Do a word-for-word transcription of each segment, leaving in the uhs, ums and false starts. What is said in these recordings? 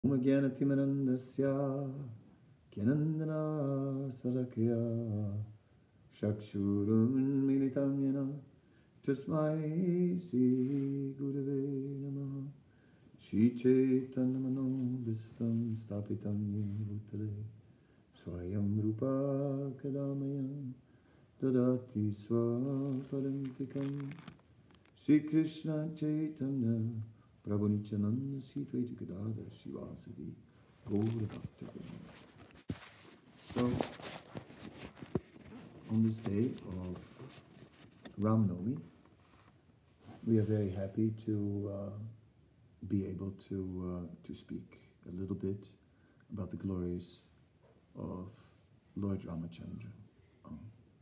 Umagyanatimanandasya Gyanandana Salakya Chakshurunmilitam Yena Tasmai Sri Gurave Namaha Shri Chaitanya Stapitam Yena Bhutale Swayam Rupa Kadamayam Dadati Swapadantikam Sri Krishna Chaitanya Prabhu Nityananda Sri Dvaita Gadadhar Shivasadi Gaura Bhakta. So, on this day of Ram Navami, we are very happy to uh, be able to uh, to speak a little bit about the glories of Lord Ramachandra. Um,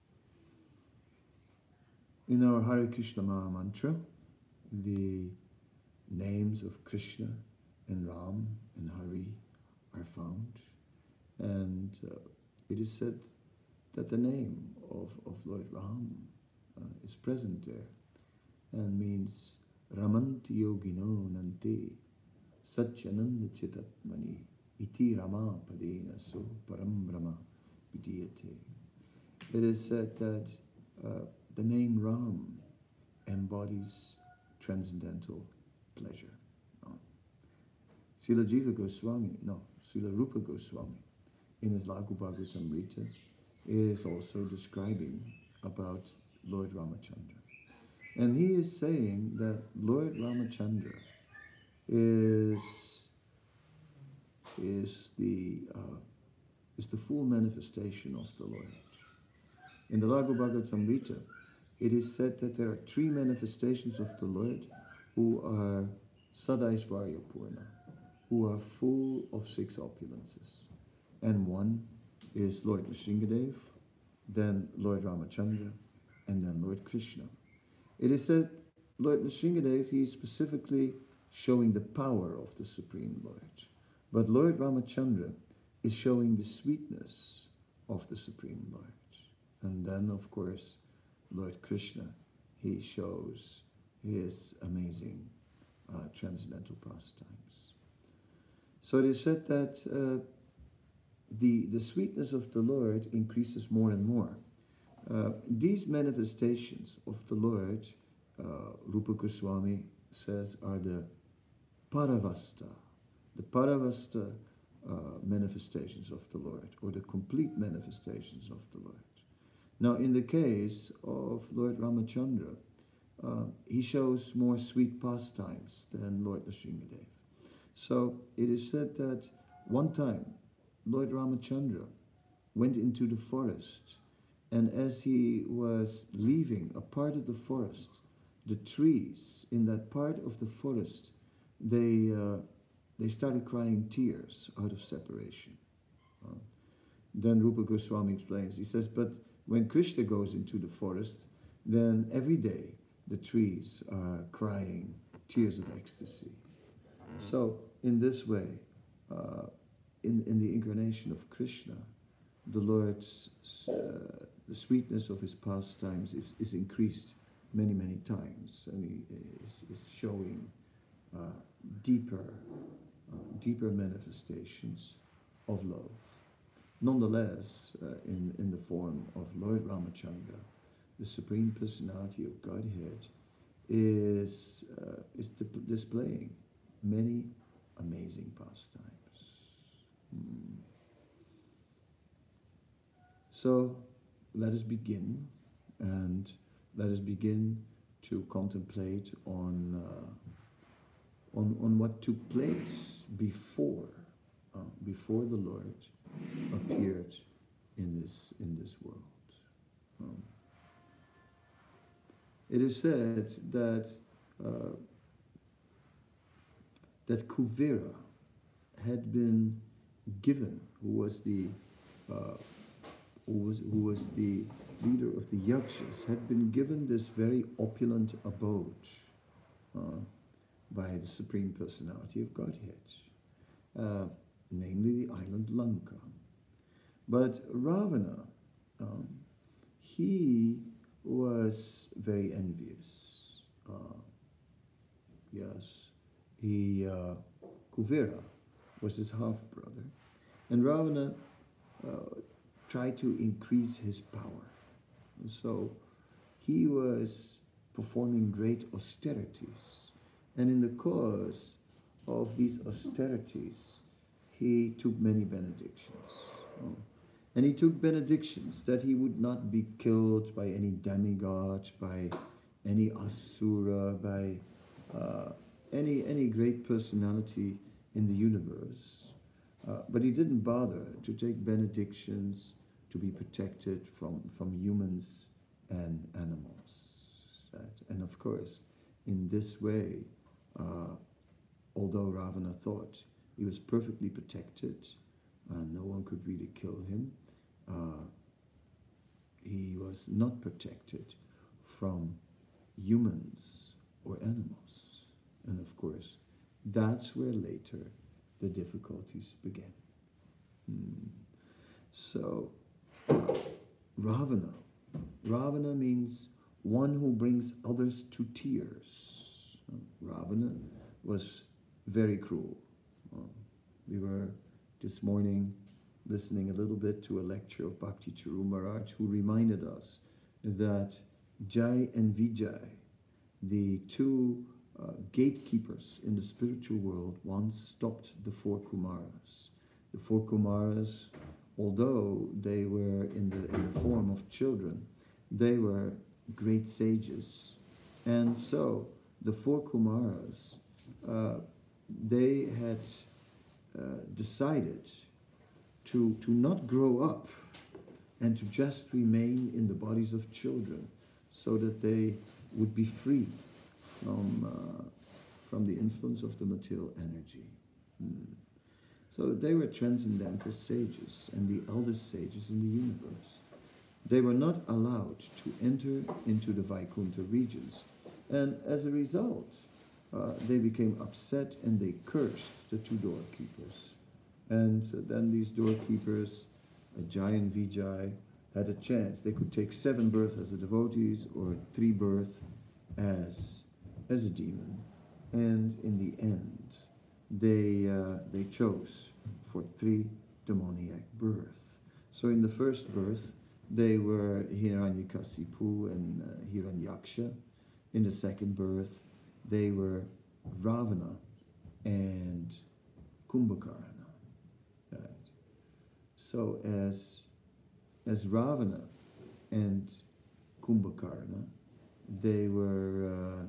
in our Hare Krishna Maha Mantra, the names of Krishna and Ram and Hari are found, and uh, it is said that the name of, of Lord Ram uh, is present there and means Ramanti Yogino Nante Satchananda Chitatmani Iti Rama Padena So Param Brahma Vidiyate. It is said that uh, the name Ram embodies transcendental pleasure. No. Srila Jiva Goswami, no, Srila Rupa Goswami, in his Laghu Bhagavatamrita, is also describing about Lord Ramachandra. And he is saying that Lord Ramachandra is, is, the, uh, is the full manifestation of the Lord. In the Laghu Bhagavatamrita, it is said that there are three manifestations of the Lord who are Sadaishvarya Purna, who are full of six opulences. And one is Lord Nrsingadev, then Lord Ramachandra, and then Lord Krishna. It is said Lord Nrsingadev, he is specifically showing the power of the Supreme Lord. But Lord Ramachandra is showing the sweetness of the Supreme Lord. And then, of course, Lord Krishna, he shows his amazing uh, transcendental pastimes. So it is said that uh, the, the sweetness of the Lord increases more and more. Uh, these manifestations of the Lord, uh, Rupa Goswami says, are the Paravasta, the Paravasta uh, manifestations of the Lord, or the complete manifestations of the Lord. Now, in the case of Lord Ramachandra, uh, he shows more sweet pastimes than Lord Nrsingadev. So it is said that one time Lord Ramachandra went into the forest, and as he was leaving a part of the forest, the trees in that part of the forest, they uh, they started crying tears out of separation. Uh, then Rupa Goswami explains, he says, but when Krishna goes into the forest, then every day the trees are crying tears of ecstasy. So in this way, uh, in, in the incarnation of Krishna, the Lord's, uh, the sweetness of his pastimes is, is increased many, many times, and he is, is showing uh, deeper, uh, deeper manifestations of love. Nonetheless, uh, in, in the form of Lord Ramachandra, the Supreme Personality of Godhead is, uh, is displaying many amazing pastimes. Mm. So let us begin, and let us begin to contemplate on, uh, on, on what took place before, uh, before the Lord appeared in this, in this world. Um, it is said that uh, that Kuvera had been given, who was the uh, who was who was the leader of the Yakshas, had been given this very opulent abode uh, by the Supreme Personality of Godhead, uh, namely the island Lanka. But Ravana, um, he was very envious. Uh, yes, he uh, Kuvera was his half-brother. And Ravana uh, tried to increase his power. And so he was performing great austerities. And in the course of these austerities, he took many benedictions. Oh. And he took benedictions that he would not be killed by any demigod, by any asura, by uh, any, any great personality in the universe. Uh, but he didn't bother to take benedictions to be protected from, from humans and animals. Right? And of course, in this way, uh, although Ravana thought he was perfectly protected, and no one could really kill him, uh, he was not protected from humans or animals. And of course, that's where later the difficulties began. Hmm. So, uh, Ravana. Ravana means one who brings others to tears. Uh, Ravana was very cruel. Uh, we were this morning listening a little bit to a lecture of Bhakti Charu Maharaj, who reminded us that Jai and Vijay, the two uh, gatekeepers in the spiritual world, once stopped the four Kumaras. The four Kumaras, although they were in the, in the form of children, they were great sages. And so the four Kumaras, uh, they had uh, decided to, to not grow up and to just remain in the bodies of children so that they would be free from, uh, from the influence of the material energy. Hmm. So they were transcendental sages and the eldest sages in the universe. They were not allowed to enter into the Vaikuntha regions. And as a result, uh, they became upset and they cursed the two doorkeepers. And uh, then these doorkeepers, uh, Jai and Vijay, had a chance. They could take seven births as a devotees or three births as, as a demon. And in the end, they, uh, they chose for three demoniac births. So in the first birth, they were Hiranyakasipu and uh, Hiranyaksha. In the second birth, they were Ravana and Kumbhakarna. Right. So as as Ravana and Kumbhakarna, they were uh,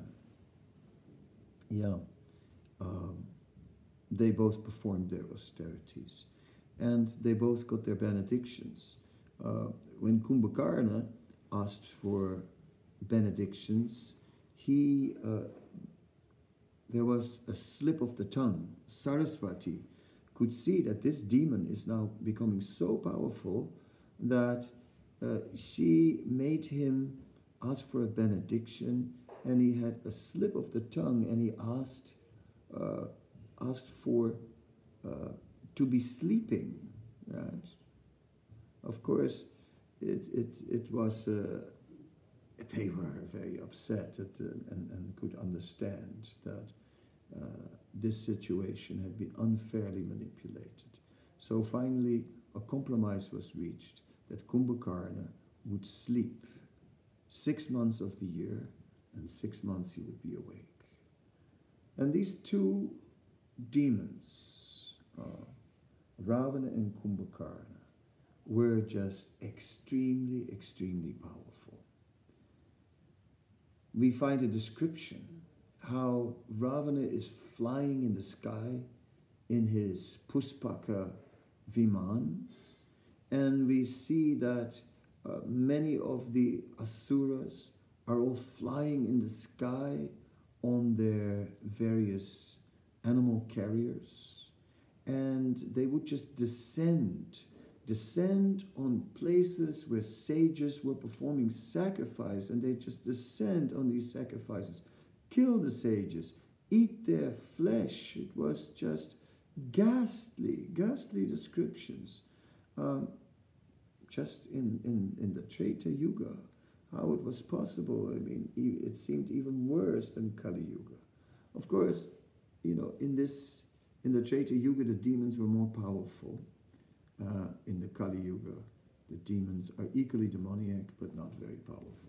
yeah um, they both performed their austerities, and they both got their benedictions. Uh, when Kumbhakarna asked for benedictions, he uh, there was a slip of the tongue. Saraswati could see that this demon is now becoming so powerful that uh, she made him ask for a benediction, and he had a slip of the tongue, and he asked uh, asked for uh, to be sleeping. Right? Of course, it it it was. Uh, they were very upset at, uh, and, and could understand that uh, this situation had been unfairly manipulated. So finally, a compromise was reached that Kumbhakarna would sleep six months of the year, and six months he would be awake. And these two demons, uh, Ravana and Kumbhakarna, were just extremely, extremely powerful. We find a description how Ravana is flying in the sky in his Puspaka Viman, and we see that uh, many of the Asuras are all flying in the sky on their various animal carriers, and they would just descend descend on places where sages were performing sacrifice, and they just descend on these sacrifices, kill the sages, eat their flesh. It was just ghastly, ghastly descriptions. Um, just in, in, in the Treta Yuga, how it was possible. I mean, it seemed even worse than Kali Yuga. Of course, you know, in this In the Treta Yuga, the demons were more powerful. Uh, in the Kali Yuga, the demons are equally demoniac, but not very powerful.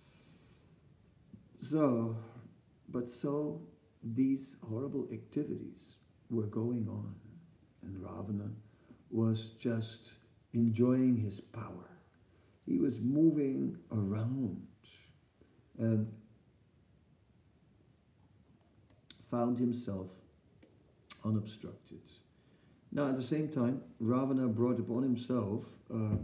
So, but so these horrible activities were going on, and Ravana was just enjoying his power. He was moving around and found himself unobstructed. Now, at the same time, Ravana brought upon himself uh,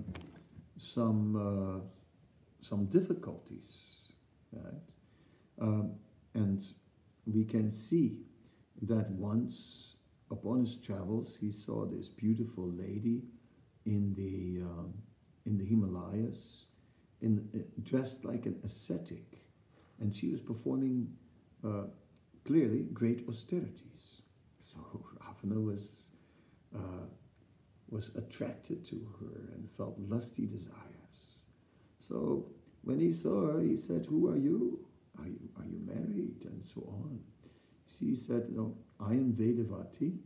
some uh, some difficulties, right? Um, and we can see that once upon his travels, he saw this beautiful lady in the um, in the Himalayas, in uh, dressed like an ascetic, and she was performing uh, clearly great austerities. So Ravana was. Uh, was attracted to her and felt lusty desires. So when he saw her, he said, "Who are you? Are you are you married?" and so on. She said, "No, I am Vedavati,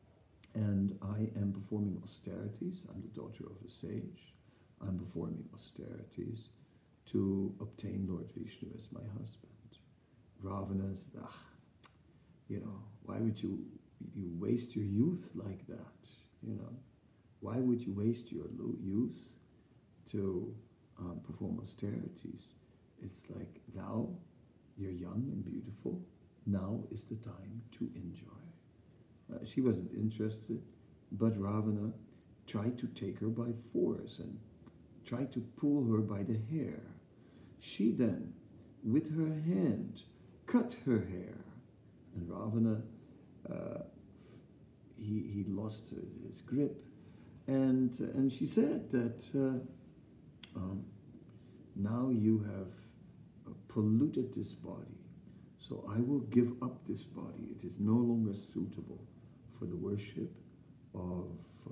and I am performing austerities. I'm the daughter of a sage. I'm performing austerities to obtain Lord Vishnu as my husband." Ravana's, ah, you know, why would you you waste your youth like that? You know, why would you waste your youth to um, perform austerities? It's like, now you're young and beautiful. Now is the time to enjoy. Uh, she wasn't interested, but Ravana tried to take her by force and tried to pull her by the hair. She then, with her hand, cut her hair, and Ravana uh, he he lost his grip, and uh, and she said that uh, um, now you have uh, polluted this body, so I will give up this body. It is no longer suitable for the worship of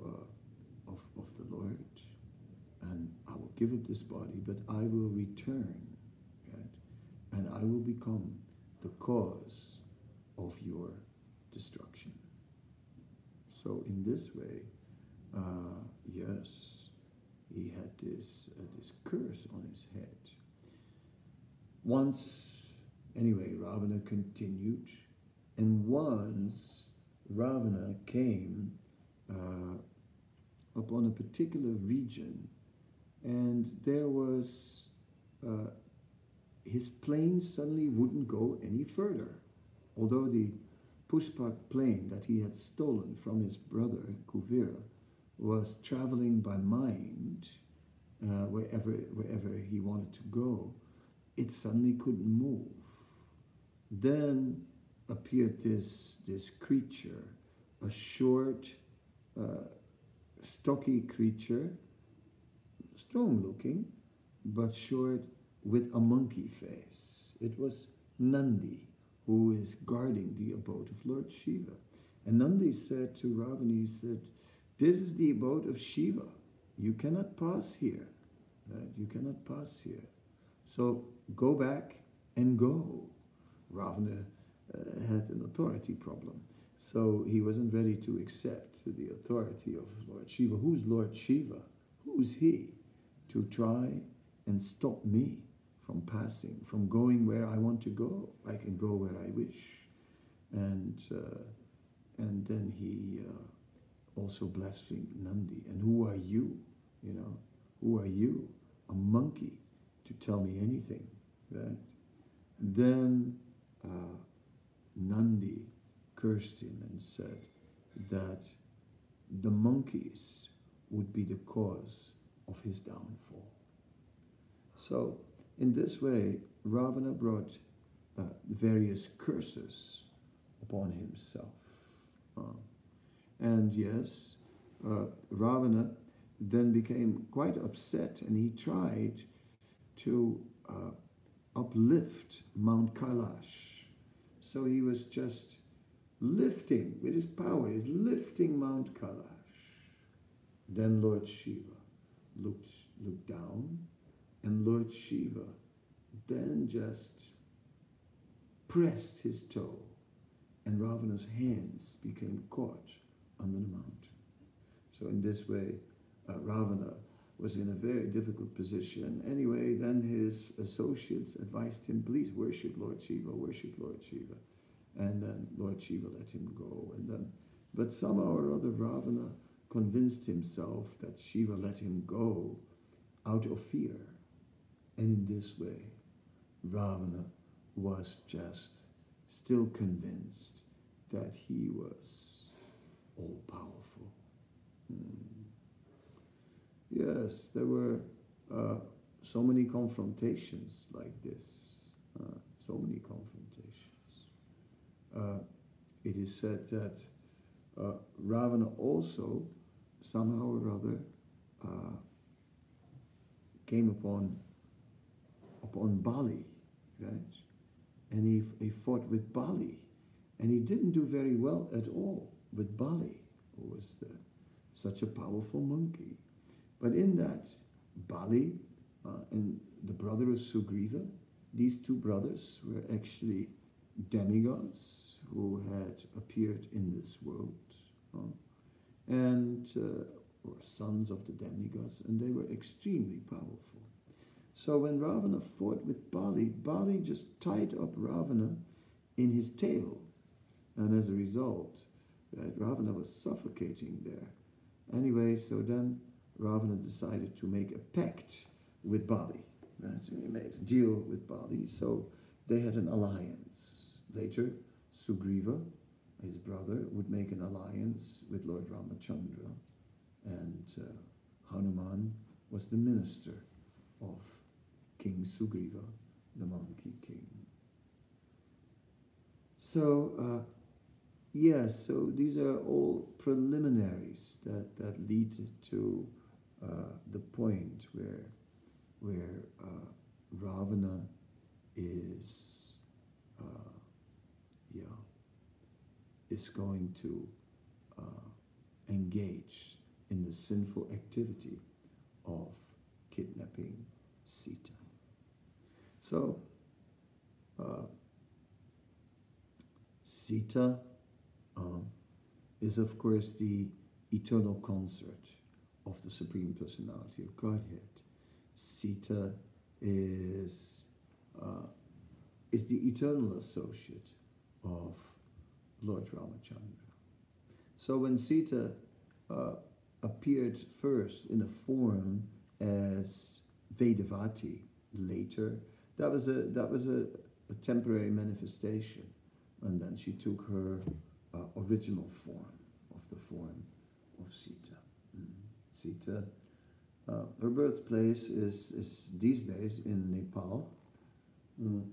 uh, of of the Lord, and I will give up this body, but I will return, right? And I will become the cause of your destruction. So in this way, uh, yes, he had this uh, this curse on his head. Once, anyway, Ravana continued, and once Ravana came uh, upon a particular region, and there was uh, his plane suddenly wouldn't go any further, although the Pushpak plane that he had stolen from his brother Kuvera was traveling by mind uh, wherever wherever he wanted to go. It suddenly couldn't move. Then appeared this this creature, a short, uh, stocky creature, strong-looking, but short, with a monkey face. It was Nandi, who is guarding the abode of Lord Shiva. And Nandi said to Ravana, he said, "This is the abode of Shiva. You cannot pass here. Right? You cannot pass here. So go back and go." Ravana uh, had an authority problem. So he wasn't ready to accept the authority of Lord Shiva. Who's Lord Shiva? Who's he to try and stop me from passing, from going where I want to go? I can go where I wish. And uh, and then he uh, also blasphemed Nandi. And who are you? You know, who are you? A monkey to tell me anything, right? Then uh, Nandi cursed him and said that the monkeys would be the cause of his downfall. So, in this way, Ravana brought uh, various curses upon himself. Uh, and yes, uh, Ravana then became quite upset, and he tried to uh, uplift Mount Kailash. So he was just lifting, with his power, he's lifting Mount Kailash. Then Lord Shiva looked, looked down, and Lord Shiva then just pressed his toe and Ravana's hands became caught under the mountain. So in this way, uh, Ravana was in a very difficult position. Anyway, then his associates advised him, please worship Lord Shiva, worship Lord Shiva. And then Lord Shiva let him go. And then, but somehow or other, Ravana convinced himself that Shiva let him go out of fear. And in this way, Ravana was just still convinced that he was all-powerful. Hmm. Yes, there were uh, so many confrontations like this, uh, so many confrontations. Uh, it is said that uh, Ravana also, somehow or other, uh, came upon upon Bali, right? And he, he fought with Bali, and he didn't do very well at all with Bali, who was the, such a powerful monkey. But in that, Bali uh, and the brother of Sugriva, these two brothers were actually demigods who had appeared in this world, uh, and uh, were sons of the demigods, and they were extremely powerful. So when Ravana fought with Bali, Bali just tied up Ravana in his tail, and as a result, right, Ravana was suffocating there. Anyway, so then Ravana decided to make a pact with Bali. Right? So he made a deal with Bali, so they had an alliance. Later, Sugriva, his brother, would make an alliance with Lord Ramachandra, and uh, Hanuman was the minister of King Sugriva, the monkey king. So, uh, yes, so these are all preliminaries that, that lead to uh, the point where, where uh, Ravana is, uh, yeah, is going to uh, engage in the sinful activity of kidnapping Sita. So, uh, Sita um, is, of course, the eternal consort of the Supreme Personality of Godhead. Sita is uh, is the eternal associate of Lord Ramachandra. So when Sita uh, appeared first in a form as Vedavati, later, that was a that was a, a temporary manifestation, and then she took her uh, original form of the form of Sita. Mm. Sita, uh, her birthplace is is these days in Nepal. Mm.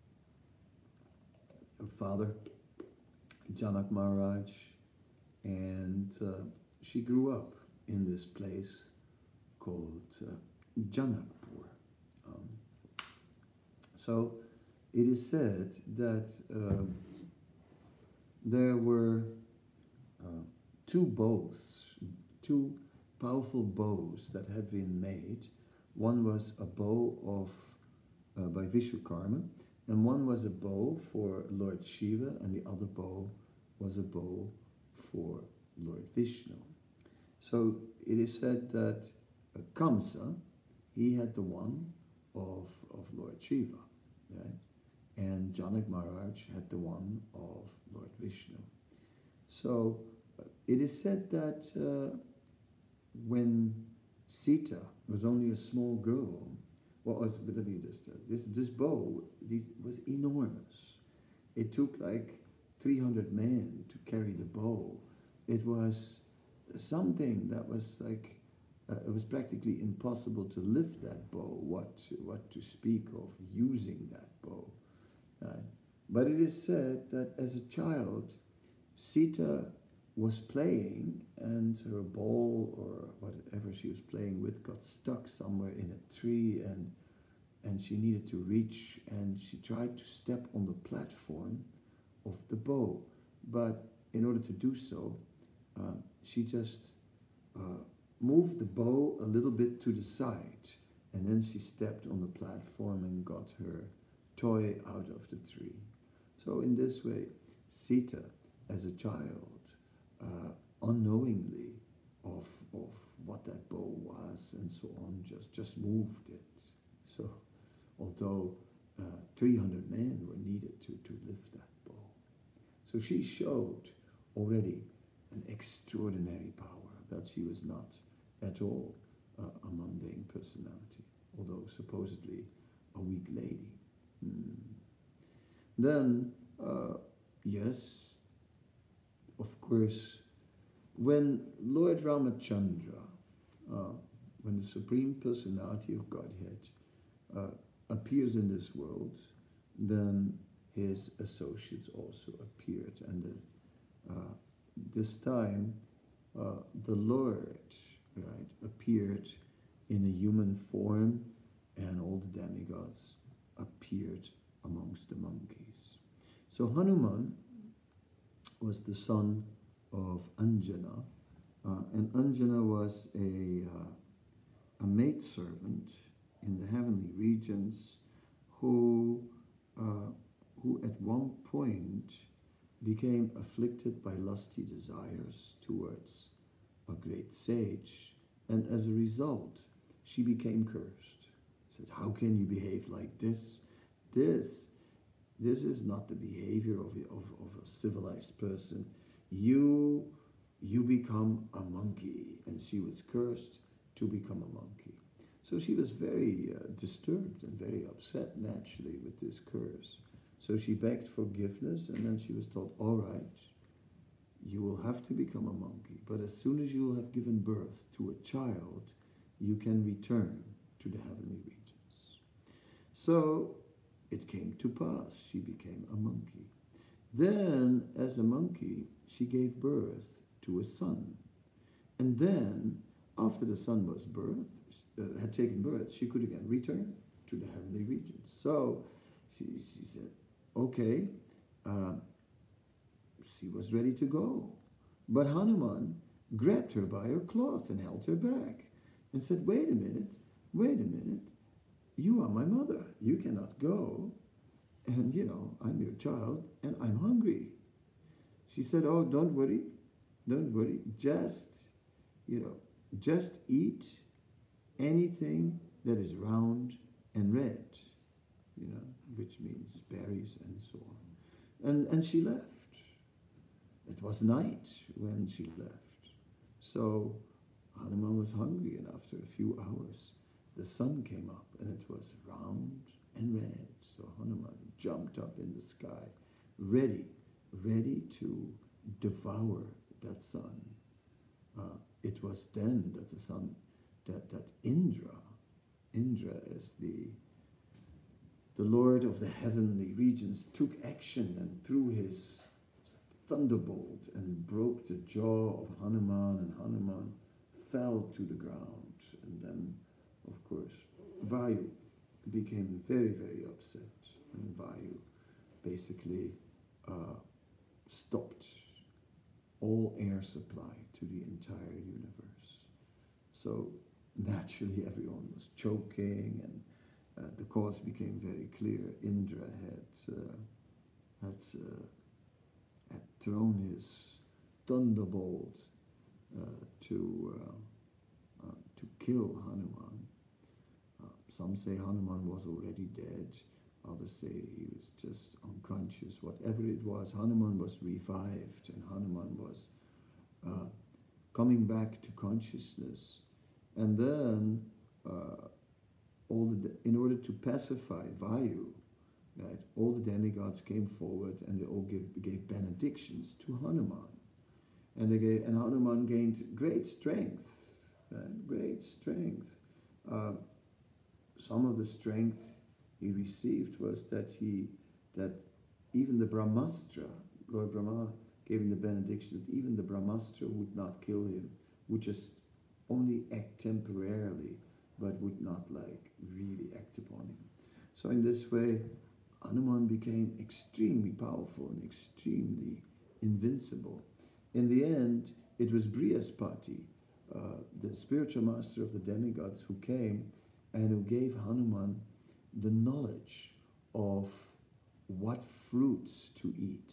Her father, Janak Maharaj, and uh, she grew up in this place called uh, Janakpur. Um, so it is said that uh, there were uh, two bows, two powerful bows that had been made. One was a bow of uh, by Vishwakarma, and one was a bow for Lord Shiva, and the other bow was a bow for Lord Vishnu. So it is said that uh, Kamsa, he had the one of, of Lord Shiva, right? And Janak Maharaj had the one of Lord Vishnu. So uh, it is said that uh, when Sita was only a small girl, well, let me just tell you, this, this bow this was enormous. It took like three hundred men to carry the bow. It was something that was like, uh, it was practically impossible to lift that bow, what to, what to speak of using that bow. Uh, but it is said that as a child, Sita was playing, and her ball or whatever she was playing with got stuck somewhere in a tree, and and she needed to reach, and she tried to step on the platform of the bow, but in order to do so, uh, she just uh, moved the bow a little bit to the side, and then she stepped on the platform and got her toy out of the tree. So in this way, Sita as a child, uh, unknowingly of, of what that bow was and so on, just, just moved it. So although uh, three hundred men were needed to, to lift that bow. So she showed already an extraordinary power, that she was not at all uh, a mundane personality, although supposedly a weak lady. Hmm. Then, uh, yes, of course, when Lord Ramachandra, uh, when the Supreme Personality of Godhead uh, appears in this world, then his associates also appeared. And the, uh, this time, uh, the Lord, right, appeared in a human form, and all the demigods appeared amongst the monkeys. So Hanuman was the son of Anjana, uh, and Anjana was a, uh, a maidservant in the heavenly regions who, uh, who at one point became afflicted by lusty desires towards a great sage, and as a result, she became cursed. Said, how can you behave like this? This, this is not the behavior of, of, of a civilized person. You, you become a monkey. And she was cursed to become a monkey. So she was very uh, disturbed and very upset naturally with this curse. So she begged forgiveness, and then she was told, all right, you will have to become a monkey, but as soon as you will have given birth to a child, you can return to the heavenly regions. So it came to pass, she became a monkey. Then, as a monkey, she gave birth to a son. And then, after the son was birth, uh, had taken birth, she could again return to the heavenly regions. So she, she said, okay, uh, she was ready to go. But Hanuman grabbed her by her cloth and held her back and said, wait a minute, wait a minute. You are my mother. You cannot go. And, you know, I'm your child and I'm hungry. She said, oh, don't worry. Don't worry. Just, you know, just eat anything that is round and red, you know, which means berries and so on. And, and she left. It was night when she left. So Hanuman was hungry, and after a few hours, the sun came up, and it was round and red. So Hanuman jumped up in the sky, ready, ready to devour that sun. Uh, it was then that the sun, that, that Indra, Indra is the, the Lord of the heavenly regions, took action and threw his thunderbolt and broke the jaw of Hanuman, and Hanuman fell to the ground. And then, of course, Vayu became very, very upset, and Vayu basically uh, stopped all air supply to the entire universe. So naturally everyone was choking, and uh, the cause became very clear. Indra had, uh, had uh, had thrown his thunderbolt uh, to uh, uh, to kill Hanuman. Uh, some say Hanuman was already dead. Others say he was just unconscious. Whatever it was, Hanuman was revived, and Hanuman was uh, coming back to consciousness. And then, uh, all the in order to pacify Vayu, right, all the demigods came forward, and they all gave, gave benedictions to Hanuman. And, they gave, and Hanuman gained great strength, right, great strength. Uh, some of the strength he received was that he, that even the Brahmastra, Lord Brahma gave him the benediction that even the Brahmastra would not kill him, would just only act temporarily, but would not like really act upon him. So in this way, Hanuman became extremely powerful and extremely invincible. In the end, it was Brihaspati, uh, the spiritual master of the demigods, who came and who gave Hanuman the knowledge of what fruits to eat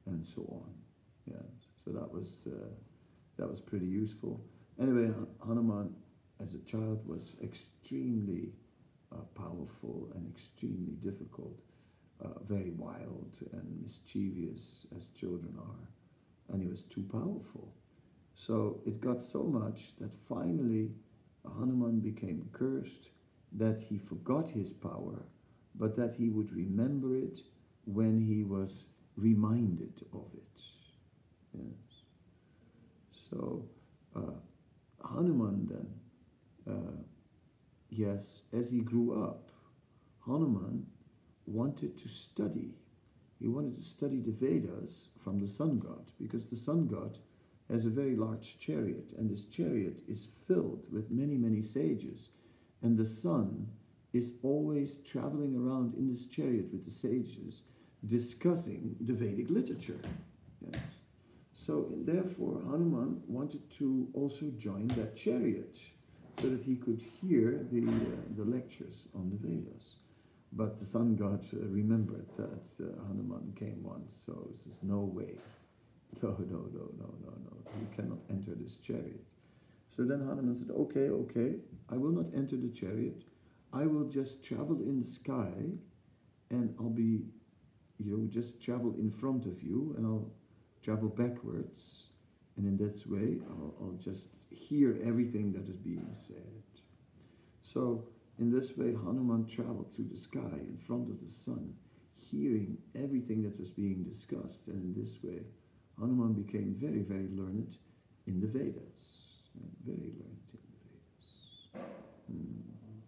and so on. Yeah, so that was uh, that was pretty useful. Anyway, Hanuman as a child was extremely uh, powerful and extremely difficult, uh, very wild and mischievous as children are, and he was too powerful. So it got so much that finally Hanuman became cursed, that he forgot his power, but that he would remember it when he was reminded of it. Yes. So uh, Hanuman then, uh, yes, as he grew up, Hanuman wanted to study. He wanted to study the Vedas from the sun god, because the sun god has a very large chariot, and this chariot is filled with many, many sages, and the sun is always traveling around in this chariot with the sages, discussing the Vedic literature. Yes. So therefore Hanuman wanted to also join that chariot so that he could hear the, uh, the lectures on the Vedas. But the sun god uh, remembered that uh, Hanuman came once, so he says, no way. No, no, no, no, no, no. You cannot enter this chariot. So then Hanuman said, okay, okay, I will not enter the chariot. I will just travel in the sky, and I'll be, you know, just travel in front of you, and I'll travel backwards. And in that way, I'll, I'll just hear everything that is being said. So in this way, Hanuman traveled through the sky in front of the sun, hearing everything that was being discussed. And in this way, Hanuman became very, very learned in the Vedas. Very learned in the Vedas. Hmm.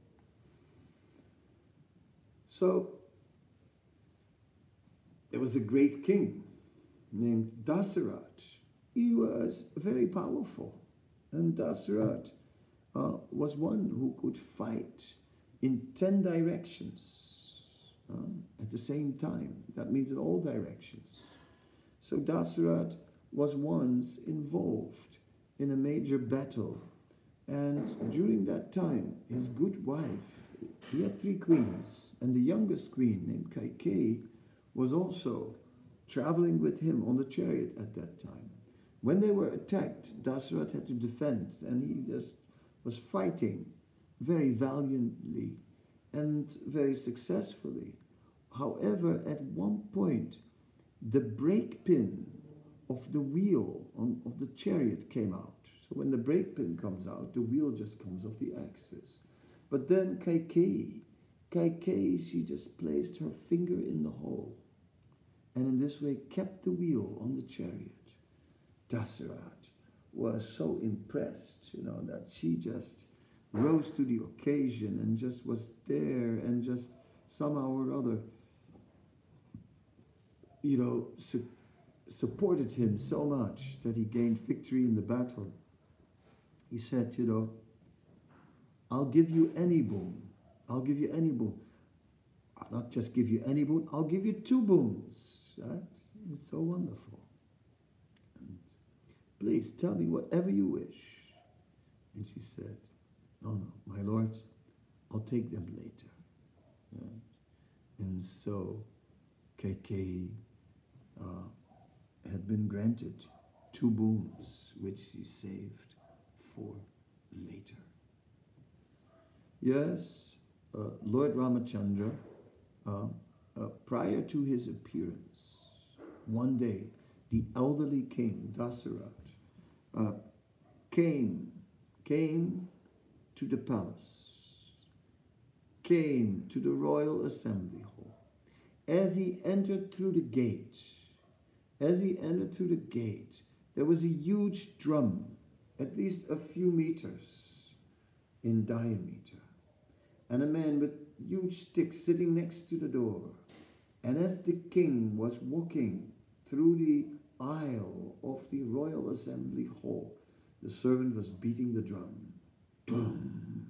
So, there was a great king named Dasarath. He was very powerful. And Dasarath uh, was one who could fight in ten directions uh, at the same time. That means in all directions. So Dasarath was once involved in a major battle, and during that time his good wife, he had three queens, and the youngest queen named Kaikeyi was also traveling with him on the chariot at that time. When they were attacked, Dasarath had to defend, and he just was fighting very valiantly and very successfully. However, at one point, the brake pin of the wheel on, of the chariot came out. So when the brake pin comes out, the wheel just comes off the axis. But then Kaikeyi, Kaikeyi, she just placed her finger in the hole, and in this way kept the wheel on the chariot. Dasarath was so impressed, you know, that she just rose to the occasion and just was there and just somehow or other, you know, su supported him so much that he gained victory in the battle. He said, you know, I'll give you any boon. I'll give you any boon. I'll not just give you any boon, I'll give you two boons. Right? It's so wonderful. And please tell me whatever you wish. And she said, no, no, my lord, I'll take them later. Right? And so Kaikeyi uh, had been granted two boons, which she saved for later. Yes, uh, Lord Ramachandra, uh, uh, prior to his appearance, one day, the elderly king, Dasarath, uh, came, came to the palace, came to the royal assembly hall. As he entered through the gate, as he entered through the gate, there was a huge drum, at least a few meters in diameter, and a man with huge sticks sitting next to the door. And as the king was walking through the aisle of the royal assembly hall, the servant was beating the drum. Dum,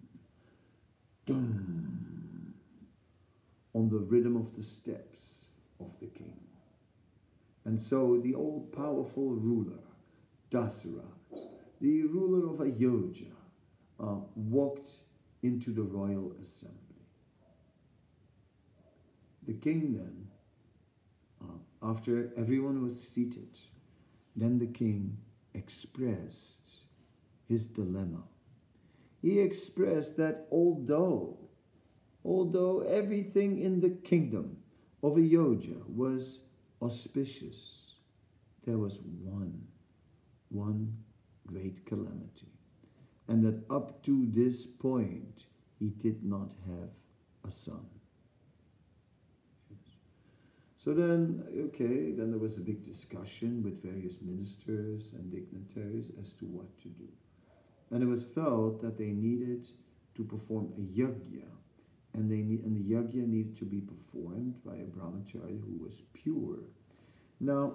dum, on the rhythm of the steps of the king. And so the all-powerful ruler, Dasarath, the ruler of Ayodhya, uh, walked into the royal assembly. The king then uh, after everyone was seated, then the king expressed his dilemma. He expressed that although, although everything in the kingdom of Ayodhya was auspicious, there was one, one great calamity. And that up to this point, he did not have a son. So then, okay, then there was a big discussion with various ministers and dignitaries as to what to do. And it was felt that they needed to perform a yajna, and, they need, and the yajna needed to be performed by a brahmachari who was pure. Now,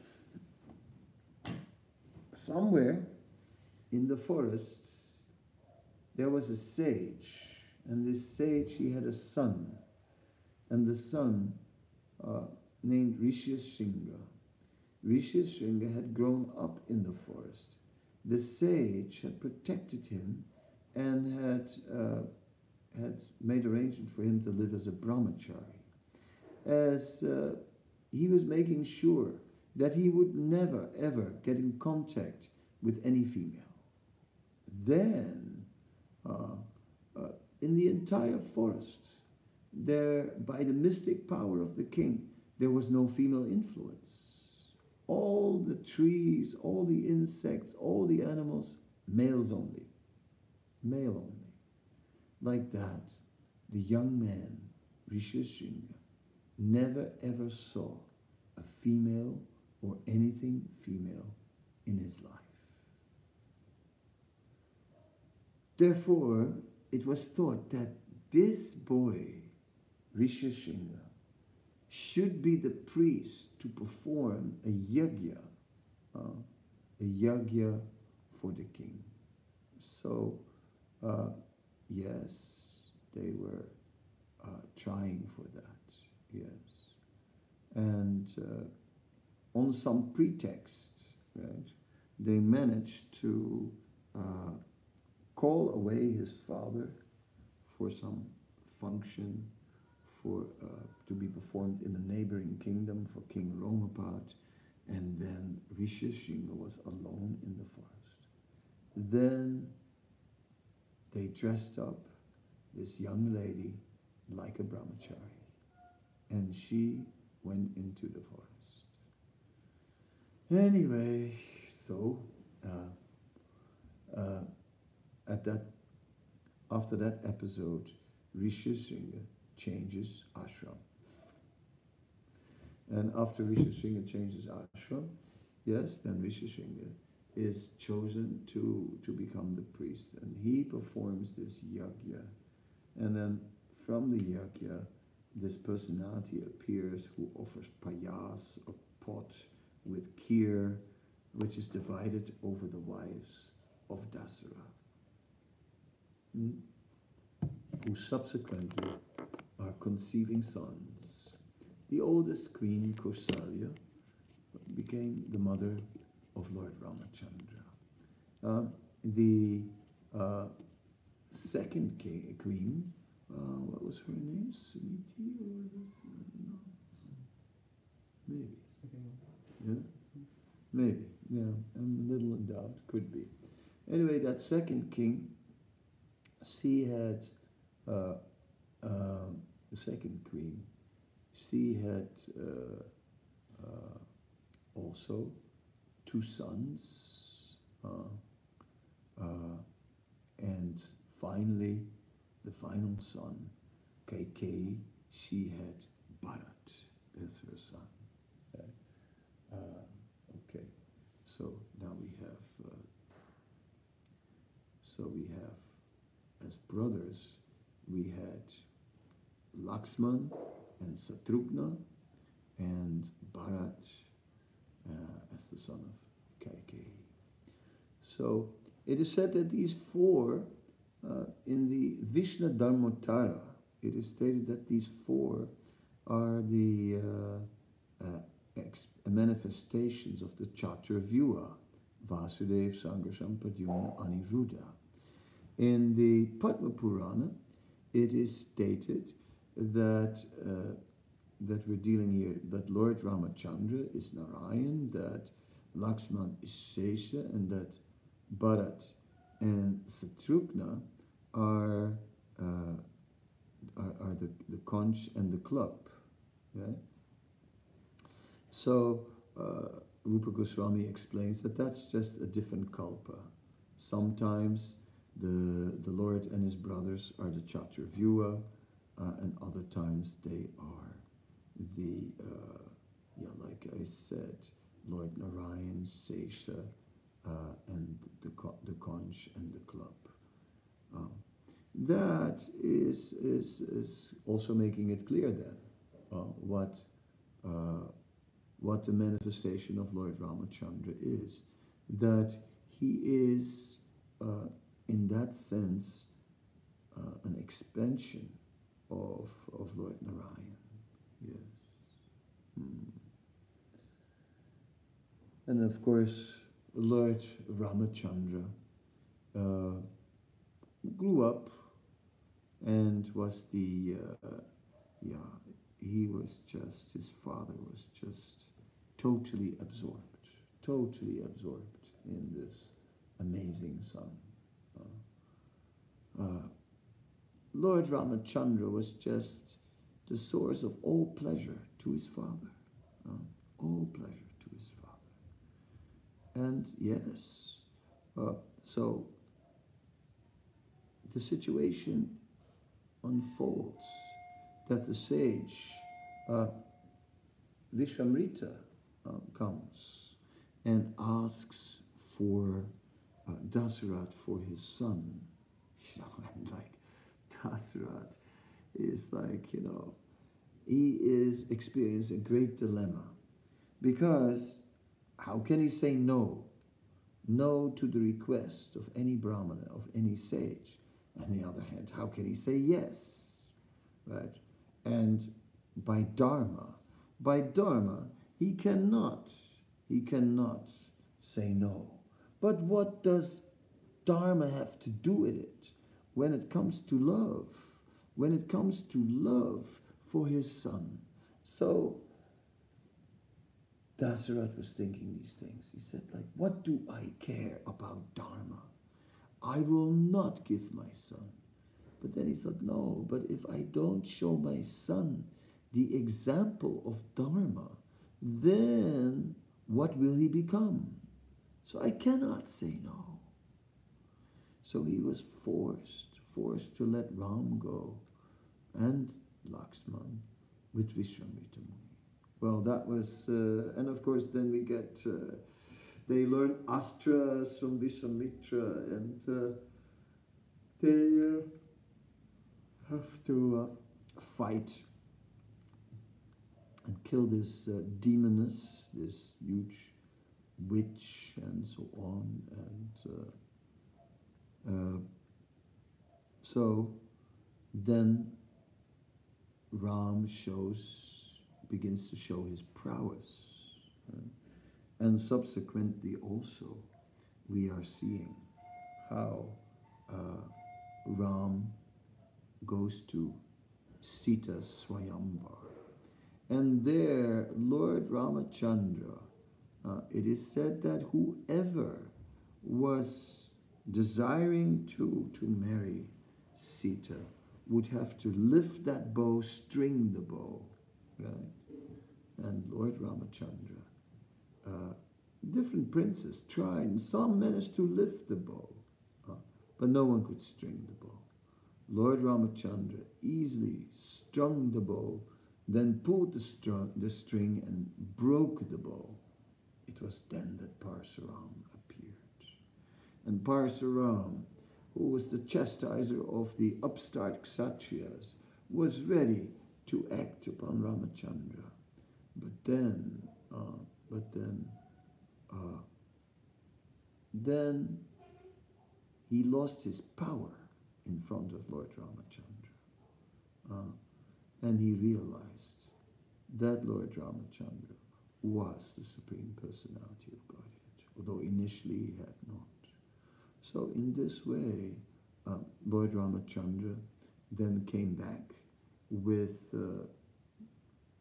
somewhere in the forest, there was a sage, and this sage, he had a son, and the son uh, named Rishyasringa. Rishyasringa had grown up in the forest. The sage had protected him and had uh, had made arrangement for him to live as a brahmachari, as uh, he was making sure that he would never ever get in contact with any female. Then, uh, uh, in the entire forest, there, by the mystic power of the king, there was no female influence. All the trees, all the insects, all the animals, males only. Male only. Like that, the young man, Rishyasringa, never ever saw a female or anything female in his life. Therefore, it was thought that this boy, Rishyasringa, should be the priest to perform a yajna, uh, a yajna for the king. So, uh, yes, they were uh, trying for that, yes. And uh, on some pretext, right, they managed to uh, call away his father for some function for uh, to be performed in the neighboring kingdom for King Romapad, and then Rishyasringa was alone in the forest. Then they dressed up this young lady like a brahmachari, and she went into the forest. Anyway, so uh, uh, at that, after that episode, Rishyasringa changes ashram. And after Rishyasringa changes ashram, yes, then Rishyasringa is chosen to, to become the priest. And he performs this yajna. And then from the yajna, this personality appears who offers payas, a pot with kheer, which is divided over the wives of Dasara, hmm? who subsequently are conceiving sons. The oldest queen, Kausalya, became the mother of Lord Ramachandra. Uh, the uh, second king, queen, uh, what was her name? Suniti or no? Maybe. Yeah, maybe. Yeah, I'm a little in doubt. Could be. Anyway, that second king, she had. Uh, uh, the second queen, she had uh, uh, also two sons, uh, uh, and finally, the final son, Kaikeyi, she had Bharat as her son. Okay, uh, okay. So now we have, uh, so we have, as brothers, we had Lakshman and Satrughna, and Bharat uh, as the son of Kaikeyi. So it is said that these four, uh, in the Vishnu Dharmottara, it is stated that these four are the uh, uh, ex manifestations of the Chaturvyuha, Vasudeva, Sangharsham, Pradyumna, Aniruddha. In the Padma Purana, it is stated that uh, that we're dealing here, that Lord Ramachandra is Narayan, that Lakshman is Shesha, and that Bharat and Satrughna are, uh, are, are the, the conch and the club. Right? So, uh, Rupa Goswami explains that that's just a different kalpa. Sometimes the, the Lord and his brothers are the Chaturvyuha, uh, and other times they are the, uh, yeah, like I said, Lord Narayan, Sesha, uh, and the, the conch and the club. Um, that is, is, is also making it clear then uh, what uh, what the manifestation of Lord Ramachandra is. That he is, uh, in that sense, uh, an expansion of, of Lord Narayan. Yes. Hmm. And of course, Lord Ramachandra uh, grew up and was the, uh, yeah, he was just, his father was just totally absorbed, totally absorbed in this amazing son. Uh, uh, Lord Ramachandra was just the source of all pleasure to his father, uh, all pleasure to his father. And yes, uh, so the situation unfolds that the sage uh, Vishwamrita uh, comes and asks for uh, Dasarath for his son. You know, and like Dasarath is like, you know, he is experiencing a great dilemma, because how can he say no? No to the request of any Brahmana, of any sage. On the other hand, how can he say yes? Right? And by Dharma, by Dharma, he cannot, he cannot say no. But what does Dharma have to do with it when it comes to love? When it comes to love for his son? So Dasarath was thinking these things. He said, like, what do I care about Dharma? I will not give my son. But then he thought, no, but if I don't show my son the example of Dharma, then what will he become? So I cannot say no. So he was forced, forced to let Ram go and Lakshman with Vishwamrita Muni. Well, that was, uh, and of course then we get, uh, they learn astras from Vishwamitra, and uh, they uh, have to uh, fight and kill this uh, demoness, this huge witch, and so on. And uh, uh, so then Ram shows, begins to show his prowess. Uh, and subsequently also, we are seeing how uh, Ram goes to Sita's Swayamvar. And there, Lord Ramachandra, uh, it is said that whoever was desiring to, to marry Sita would have to lift that bow, string the bow, right? And Lord Ramachandra, uh, different princes tried, and some managed to lift the bow, uh, but no one could string the bow. Lord Ramachandra easily strung the bow, then pulled the, str the string and broke the bow. It was then that Parsuram appeared. And Parsuram, who was the chastiser of the upstart Kshatriyas, was ready to act upon Ramachandra. But then, uh, but then, uh, then he lost his power in front of Lord Ramachandra. Uh, and he realized that Lord Ramachandra was the Supreme Personality of Godhead, although initially he had not. So in this way, um, Lord Ramachandra then came back with uh,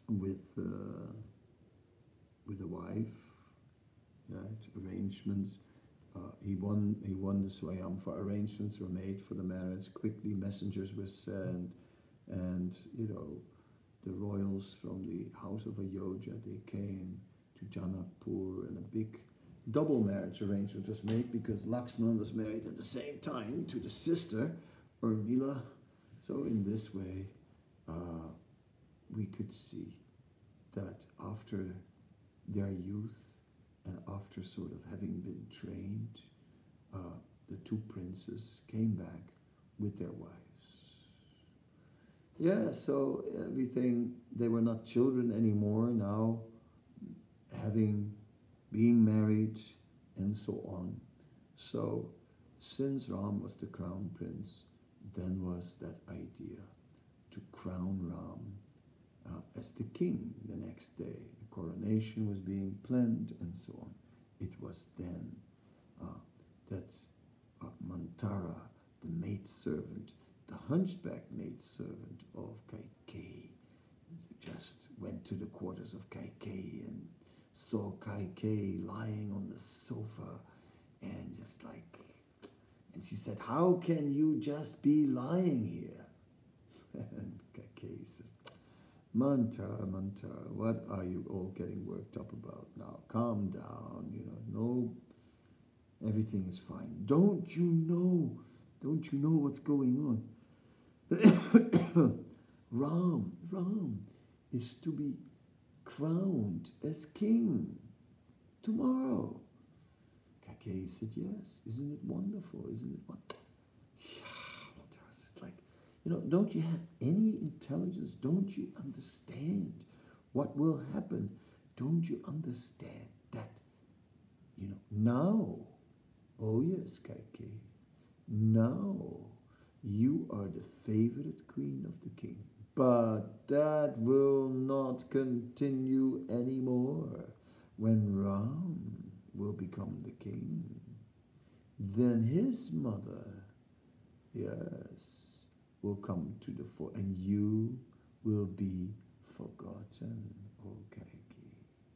with uh, with a wife, right? Arrangements. Uh, he won. He won the Swayamvara. Arrangements were made for the marriage. Quickly, messengers were sent, and you know, the royals from the house of Ayodhya, they came to Janakpur, and a big double marriage arrangement was made because Lakshman was married at the same time to the sister Urmila. So in this way, uh, we could see that after their youth and after sort of having been trained, uh, the two princes came back with their wives. Yeah, so everything, they were not children anymore, now having, being married, and so on. So, since Ram was the crown prince, then was that idea to crown Ram uh, as the king the next day. The coronation was being planned and so on. It was then uh, that uh, Mantara, the maidservant, the hunchback maidservant of Kaikeyi, just went to the quarters of Kaikeyi and saw Kaikeyi lying on the sofa, and just like, and she said, "How can you just be lying here?" And Kaikeyi says, "Mantara, Mantara, what are you all getting worked up about now? Calm down, you know, no, everything is fine. Don't you know, don't you know what's going on? Ram, Ram is to be crowned as king tomorrow." Kaikeyi said, "Yes, isn't it wonderful? Isn't it wonderful?" It's like, you know, don't you have any intelligence? Don't you understand what will happen? Don't you understand that, you know, now, oh yes, Kaikeyi, now you are the favorite queen of the king. But that will not continue anymore. When Ram will become the king, then his mother, yes, will come to the fore, and you will be forgotten, O Kaikeyi.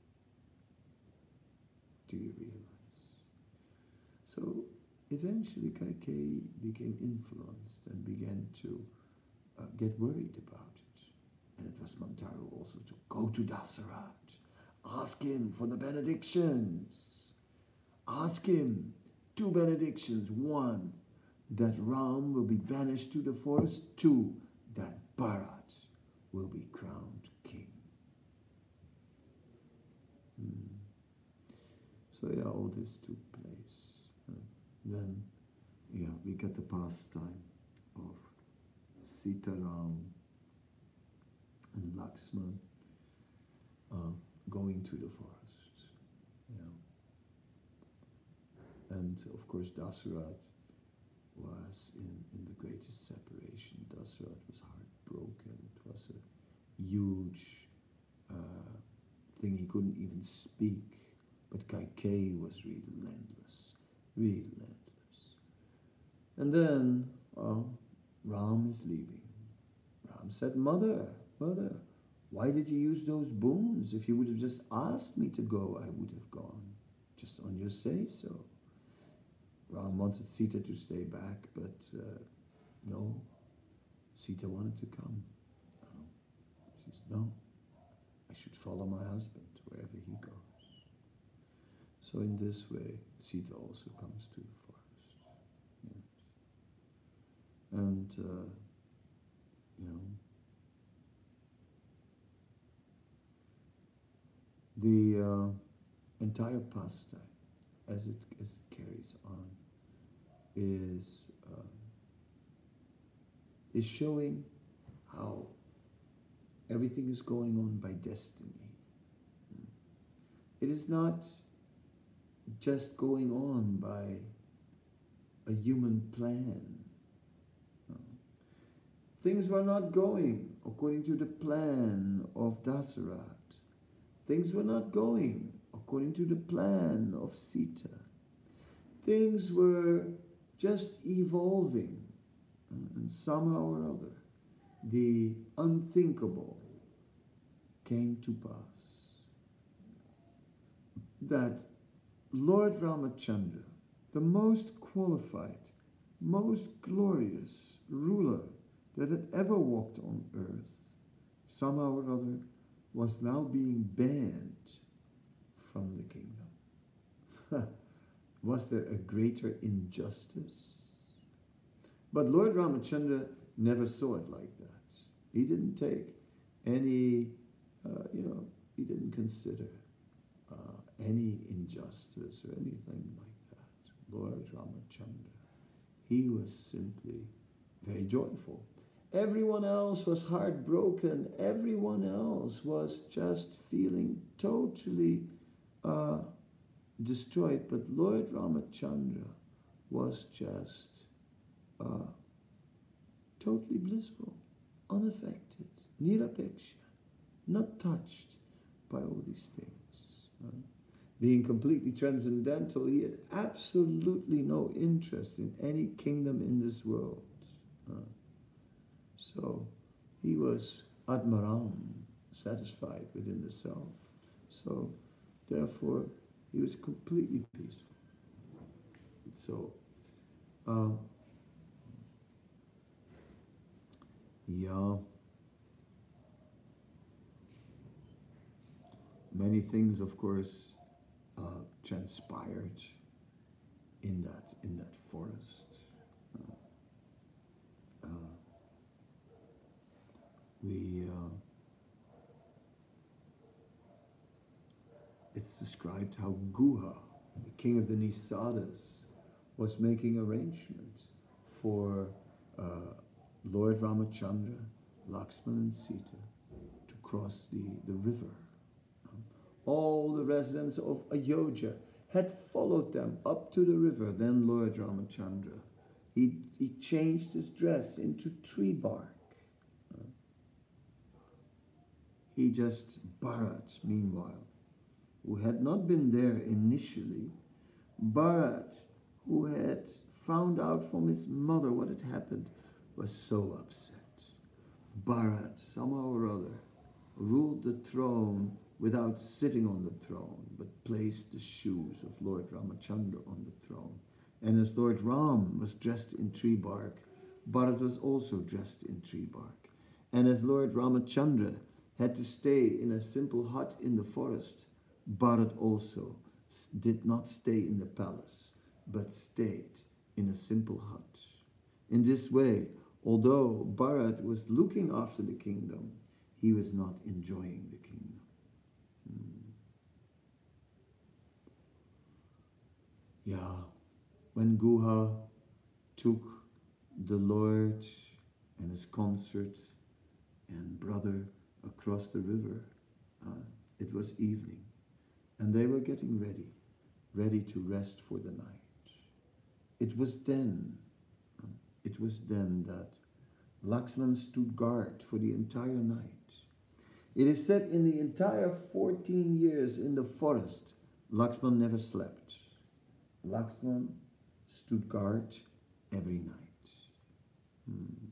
Do you realize? So eventually Kaikeyi became influenced and began to uh, get worried about it. And it was Mantara also to go to Dasaratha, ask him for the benedictions. Ask him two benedictions. One, that Ram will be banished to the forest. Two, that Bharat will be crowned king. Hmm. So yeah, all this took place. Uh, then, yeah, we get the pastime of Sitaram and Lakshman uh, going to the forest. Yeah. And of course, Dasaratha was in, in the greatest separation. Dasaratha was heartbroken. It was a huge uh, thing. He couldn't even speak. But Kaikeyi was relentless, relentless. And then, oh, Ram is leaving. Ram said, "Mother, mother, why did you use those boons? If you would have just asked me to go, I would have gone. Just on your say-so." Ram wanted Sita to stay back, but uh, no, Sita wanted to come. No. She said, "No, I should follow my husband wherever he goes." So in this way, Sita also comes to the forest. Yes. And, uh, you know, the uh, entire pastime, as it, as it carries on, is uh, is showing how everything is going on by destiny. It is not just going on by a human plan. No. Things were not going according to the plan of Dasaratha. Things were not going according to the plan of Sita. Things were just evolving, and somehow or other, the unthinkable came to pass that Lord Ramachandra, the most qualified, most glorious ruler that had ever walked on earth, somehow or other was now being banned from the kingdom. Was there a greater injustice? But Lord Ramachandra never saw it like that. He didn't take any, uh, you know, he didn't consider uh, any injustice or anything like that. Lord Ramachandra, he was simply very joyful. Everyone else was heartbroken. Everyone else was just feeling totally uh, destroyed. But Lord Ramachandra was just uh, totally blissful, unaffected, nirapeksha, not touched by all these things. Uh, being completely transcendental, he had absolutely no interest in any kingdom in this world. Uh, so he was Atmaram, satisfied within the self. So therefore, he was completely peaceful. So, uh, yeah, many things, of course, uh, transpired in that in that forest. Uh, uh, we uh, it's described how Guha, the king of the Nisadas, was making arrangements for uh, Lord Ramachandra, Lakshmana and Sita to cross the, the river. All the residents of Ayodhya had followed them up to the river. Then Lord Ramachandra, he, he changed his dress into tree bark. He just, Bharat, meanwhile, who had not been there initially, Bharat, who had found out from his mother what had happened, was so upset. Bharat, somehow or other, ruled the throne without sitting on the throne, but placed the shoes of Lord Ramachandra on the throne. And as Lord Ram was dressed in tree bark, Bharat was also dressed in tree bark. And as Lord Ramachandra had to stay in a simple hut in the forest, Bharat also did not stay in the palace, but stayed in a simple hut. In this way, although Bharat was looking after the kingdom, he was not enjoying the kingdom. Hmm. Yeah, when Guha took the Lord and his consort and brother across the river, uh, it was evening, and they were getting ready, ready to rest for the night. It was then, uh, it was then that Lakshmana stood guard for the entire night. It is said in the entire fourteen years in the forest, Lakshmana never slept. Lakshmana stood guard every night. Hmm.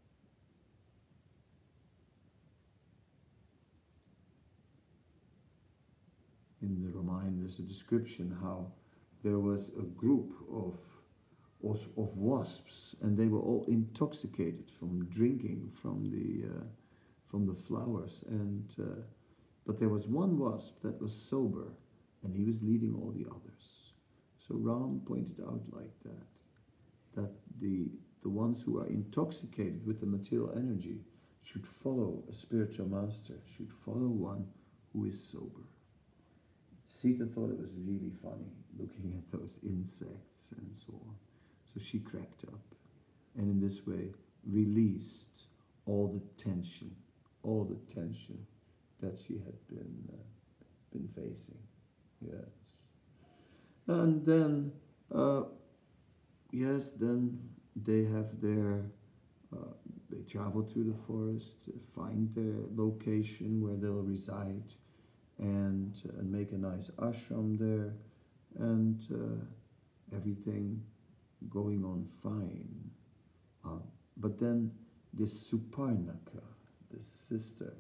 In the Ramayana, there's a description how there was a group of, of, of wasps, and they were all intoxicated from drinking from the uh, from the flowers. And uh, but there was one wasp that was sober, and he was leading all the others. So Ram pointed out like that, that the the ones who are intoxicated with the material energy should follow a spiritual master, should follow one who is sober. Sita thought it was really funny looking at those insects and so on. So she cracked up, and in this way released all the tension, all the tension that she had been uh, been facing. Yes. And then, uh, yes, then they have their, uh, they travel through the forest, find their location where they'll reside, and, uh, and make a nice ashram there, and uh, everything going on fine. Uh, but then this Suparnaka, the sister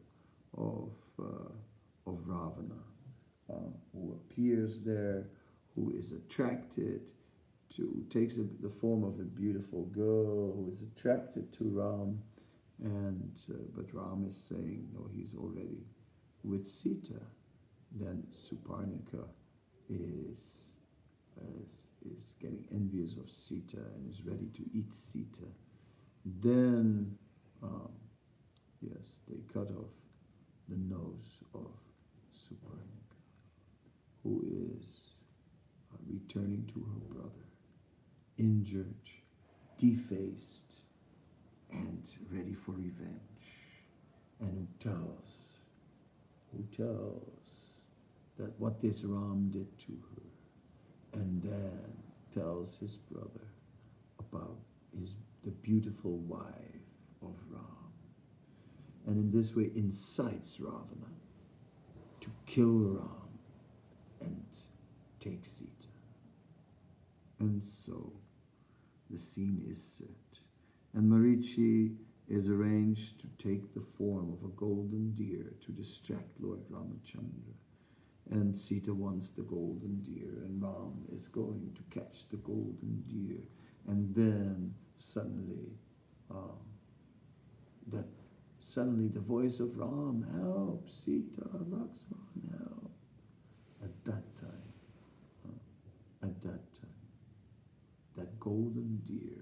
of, uh, of Ravana, uh, who appears there, who is attracted to, takes a, the form of a beautiful girl, who is attracted to Ram, and uh, but Ram is saying, no, he's already with Sita. Then Suparnika is, is, is getting envious of Sita and is ready to eat Sita. Then, um, yes, they cut off the nose of Suparnika, who is uh, returning to her brother, injured, defaced, and ready for revenge. And who tells, who tells that what this Ram did to her, and then tells his brother about his the beautiful wife of Ram, and in this way incites Ravana to kill Ram and take Sita. And so the scene is set, and Marichi is arranged to take the form of a golden deer to distract Lord Ramachandra. And Sita wants the golden deer, and Ram is going to catch the golden deer. And then suddenly, um, that suddenly the voice of Ram, help, Sita, Lakshman, help. At that time, uh, at that time, that golden deer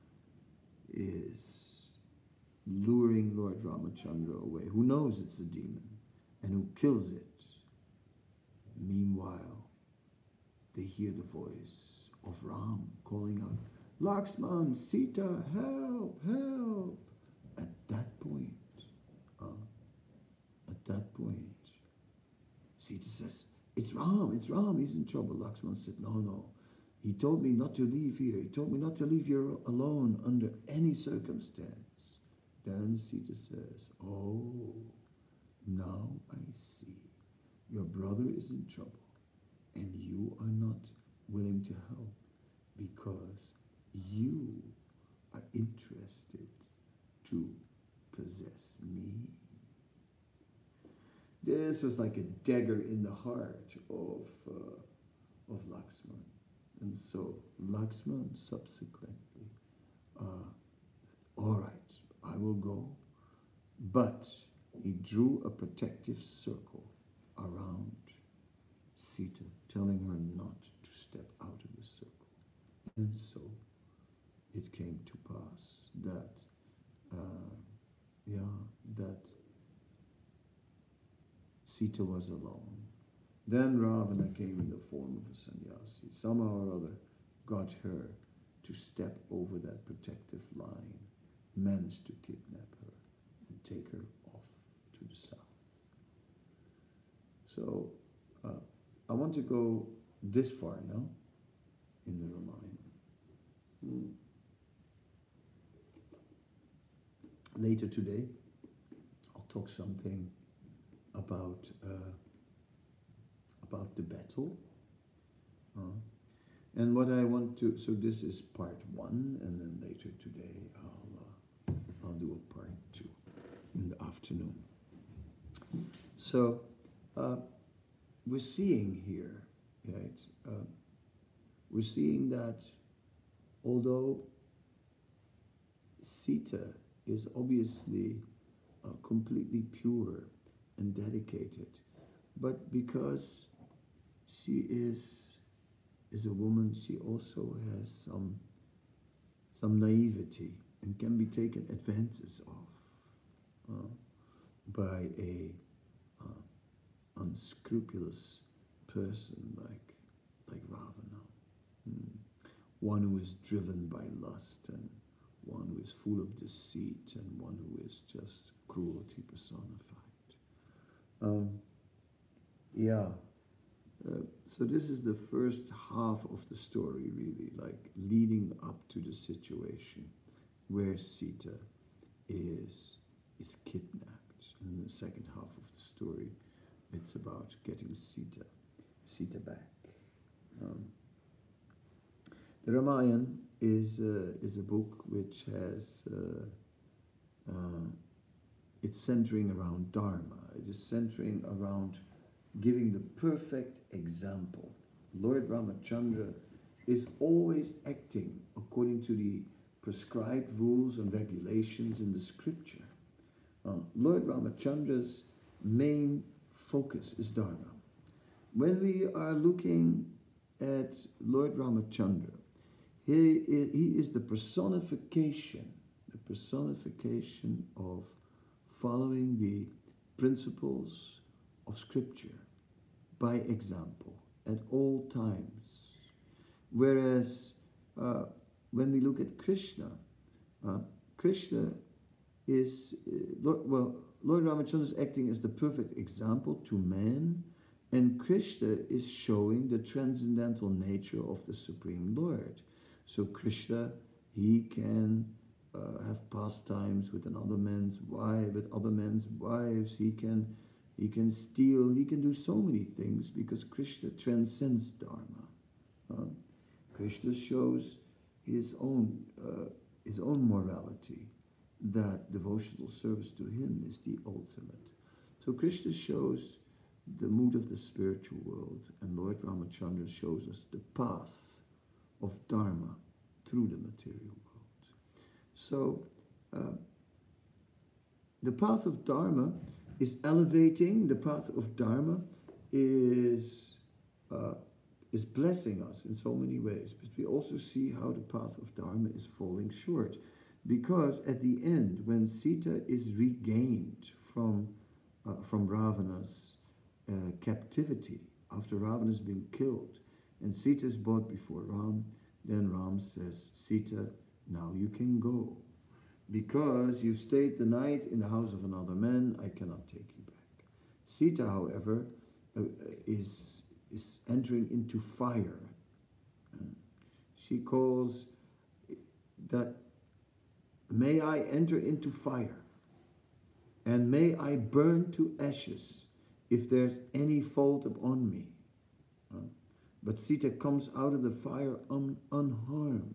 is luring Lord Ramachandra away, who knows it's a demon, and who kills it. Meanwhile, they hear the voice of Ram calling out, Lakshman, Sita, help, help. At that point, uh, at that point, Sita says, it's Ram, it's Ram, he's in trouble. Lakshman said, no, no. He told me not to leave here. He told me not to leave you alone under any circumstance. Then Sita says, oh, now I see. Your brother is in trouble, and you are not willing to help because you are interested to possess me. This was like a dagger in the heart of, uh, of Lakshman. And so Lakshman subsequently, uh, all right, I will go, but he drew a protective circle around Sita, telling her not to step out of the circle. And so it came to pass that, uh, yeah, that Sita was alone. Then Ravana came in the form of a sannyasi. Somehow or other got her to step over that protective line, managed to kidnap her and take her off to the south. So uh, I want to go this far now in the Ramayana. Hmm. Later today, I'll talk something about uh, about the battle. Uh, and what I want to, so this is part one, and then later today I'll, uh, I'll do a part two in the afternoon. So uh, we're seeing here, right, uh, we're seeing that although Sita is obviously uh, completely pure and dedicated, but because she is is a woman, she also has some some naivety and can be taken advantage of uh, by a uh, unscrupulous person like like Ravana, hmm. one who is driven by lust, and one who is full of deceit, and one who is just cruelty personified. Um, yeah. Uh, so this is the first half of the story, really, like leading up to the situation where Sita is is kidnapped. And in the second half of the story, it's about getting Sita, Sita back. Um, the Ramayana is uh, is a book which has uh, uh, it's centering around Dharma. It is centering around giving the perfect example. Lord Ramachandra is always acting according to the prescribed rules and regulations in the scripture. Uh, Lord Ramachandra's main focus is Dharma. When we are looking at Lord Ramachandra, he, he is the personification, the personification of following the principles of scripture by example at all times. Whereas uh, when we look at Krishna, uh, Krishna is, uh, Lord, well, Lord Ramachandra is acting as the perfect example to man, and Krishna is showing the transcendental nature of the Supreme Lord. So Krishna, he can uh, have pastimes with another man's wife, with other men's wives. He can, he can steal. He can do so many things because Krishna transcends Dharma. Uh, Krishna shows his own uh, his own morality, that devotional service to him is the ultimate. So Krishna shows the mood of the spiritual world, and Lord Ramachandra shows us the path of Dharma through the material world. So uh, the path of Dharma is elevating, the path of Dharma is uh, is blessing us in so many ways, but we also see how the path of Dharma is falling short. Because at the end, when Sita is regained from, uh, from Ravana's uh, captivity, after Ravana has been killed, and Sita is brought before Ram, then Ram says, Sita, now you can go. Because you've stayed the night in the house of another man, I cannot take you back. Sita, however, uh, is, is entering into fire. She calls that, may I enter into fire, and may I burn to ashes if there's any fault upon me. Uh, but Sita comes out of the fire un unharmed.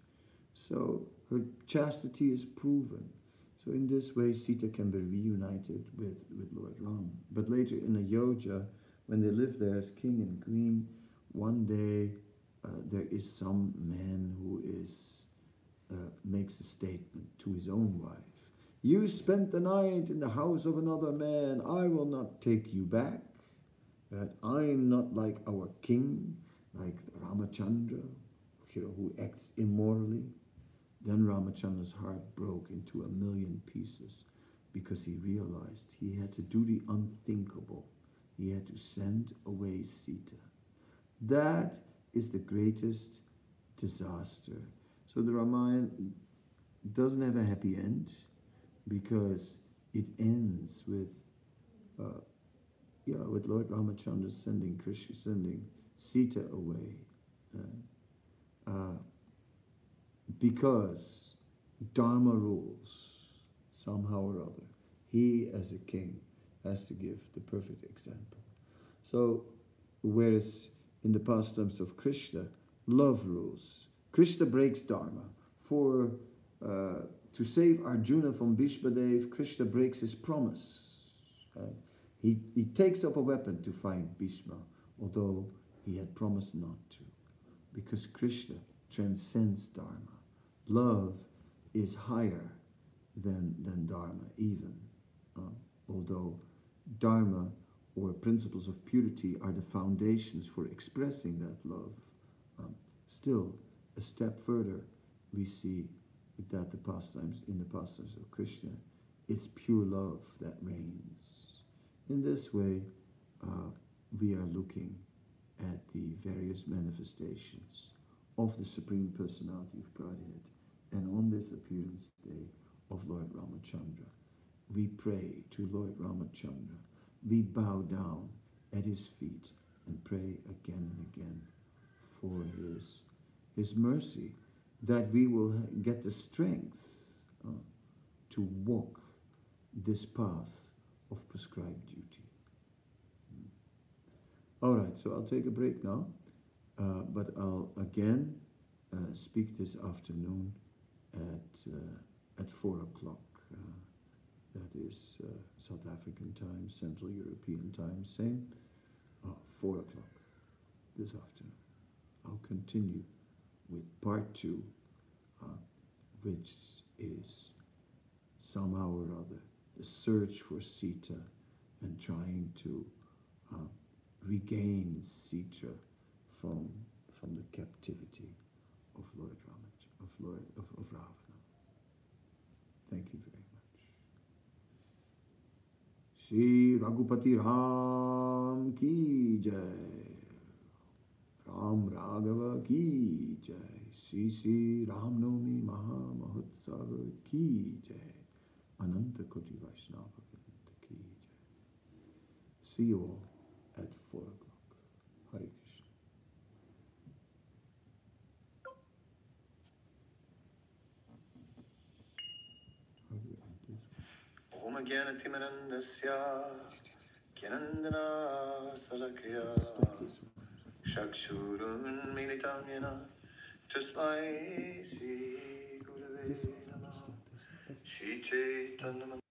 So her chastity is proven. So in this way, Sita can be reunited with, with Lord Ram. But later in Ayodhya, when they live there as king and queen, one day uh, there is some man who is Uh, makes a statement to his own wife. You spent the night in the house of another man. I will not take you back. Right? I'm not like our king, like Ramachandra, you know, who acts immorally. Then Ramachandra's heart broke into a million pieces because he realized he had to do the unthinkable. He had to send away Sita. That is the greatest disaster. So the Ramayana doesn't have a happy end because it ends with, uh, yeah, with Lord Ramachandra sending Krishna, sending Sita away, uh, uh, because Dharma rules somehow or other. He, as a king, has to give the perfect example. So, whereas in the pastimes of Krishna, love rules. Krishna breaks Dharma. For uh, to save Arjuna from Bhishmadev, Krishna breaks his promise. Uh, he, he takes up a weapon to fight Bhishma, although he had promised not to. Because Krishna transcends Dharma. Love is higher than, than Dharma even. Uh, although Dharma or principles of purity are the foundations for expressing that love. Um, still, a step further, we see that the pastimes, in the pastimes of Krishna, it's pure love that reigns. In this way, uh, we are looking at the various manifestations of the Supreme Personality of Godhead. And on this appearance day of Lord Ramachandra, we pray to Lord Ramachandra. We bow down at his feet and pray again and again for his His mercy, that we will get the strength uh, to walk this path of prescribed duty. Mm. All right, so I'll take a break now, uh, but I'll again uh, speak this afternoon at uh, at four o'clock. Uh, that is uh, South African time, Central European time, same, uh, four o'clock this afternoon. I'll continue with part two, uh, which is somehow or other the search for Sita and trying to uh, regain Sita from from the captivity of Lord Ramaj, of Lord of, of Ravana. Thank you very much. Shri Raghupati Ram ki jai. Ram Raghava ki jai. Shri Shri Ram Navami Maha Mahotsava ki jai. Ananta Koti Vaishnava Vrinda ki jai. See you all at four o'clock. Hare Krishna. How do you end this? Om Gyanatimandasya Gyanandana Salakya Stop this one. Shakshurun Militam Yena Tasmai Sri Gurave This one. Namah Stop this one. Shri Chaitanya